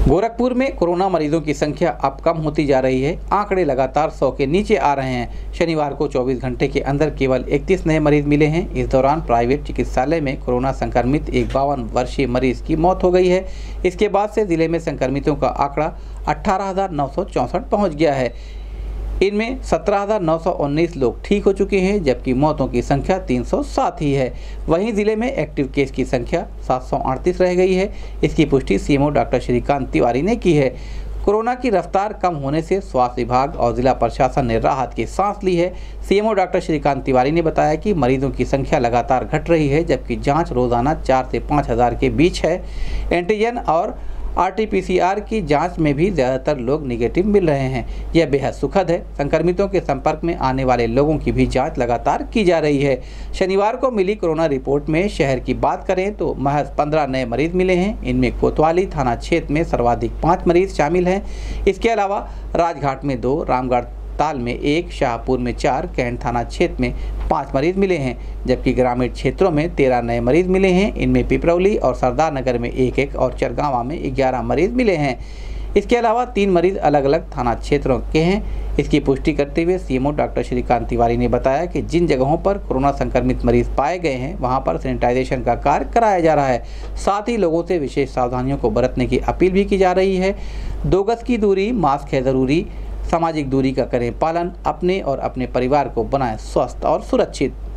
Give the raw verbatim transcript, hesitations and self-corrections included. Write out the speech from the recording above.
गोरखपुर में कोरोना मरीजों की संख्या अब कम होती जा रही है। आंकड़े लगातार सौ के नीचे आ रहे हैं। शनिवार को चौबीस घंटे के अंदर केवल इकतीस नए मरीज मिले हैं। इस दौरान प्राइवेट चिकित्सालय में कोरोना संक्रमित एक बावन वर्षीय मरीज की मौत हो गई है। इसके बाद से जिले में संक्रमितों का आंकड़ा अठारह हजार नौ सौ चौंसठ पहुँच गया है। इनमें सत्रह हजार नौ सौ उन्नीस लोग ठीक हो चुके हैं, जबकि मौतों की संख्या तीन सौ सात ही है। वहीं जिले में एक्टिव केस की संख्या सात सौ अड़तीस रह गई है। इसकी पुष्टि सीएमओ डॉक्टर श्रीकांत तिवारी ने की है। कोरोना की रफ्तार कम होने से स्वास्थ्य विभाग और जिला प्रशासन ने राहत की सांस ली है। सीएमओ डॉक्टर श्रीकांत तिवारी ने बताया कि मरीजों की संख्या लगातार घट रही है, जबकि जाँच रोजाना चार से पाँच हजार के बीच है। एंटीजन और R T P C R की जांच में भी ज़्यादातर लोग निगेटिव मिल रहे हैं। यह बेहद सुखद है। संक्रमितों के संपर्क में आने वाले लोगों की भी जांच लगातार की जा रही है। शनिवार को मिली कोरोना रिपोर्ट में शहर की बात करें तो महज पंद्रह नए मरीज मिले हैं। इनमें कोतवाली थाना क्षेत्र में सर्वाधिक पाँच मरीज शामिल हैं। इसके अलावा राजघाट में दो, रामगढ़ ताल में एक, शाहपुर में चार, कैंट थाना क्षेत्र में पाँच मरीज मिले हैं, जबकि ग्रामीण क्षेत्रों में तेरह नए मरीज मिले हैं। इनमें पिपरौली और सरदार नगर में एक एक और चरगावा में ग्यारह मरीज मिले हैं। इसके अलावा तीन मरीज अलग अलग थाना क्षेत्रों के हैं। इसकी पुष्टि करते हुए सीएमओ डॉक्टर श्रीकांत तिवारी ने बताया कि जिन जगहों पर कोरोना संक्रमित मरीज पाए गए हैं वहां पर सैनिटाइजेशन का कार्य कराया जा रहा है। साथ ही लोगों से विशेष सावधानियों को बरतने की अपील भी की जा रही है। दो गज की दूरी, मास्क है ज़रूरी, सामाजिक दूरी का करें पालन, अपने और अपने परिवार को बनाएं स्वस्थ और सुरक्षित।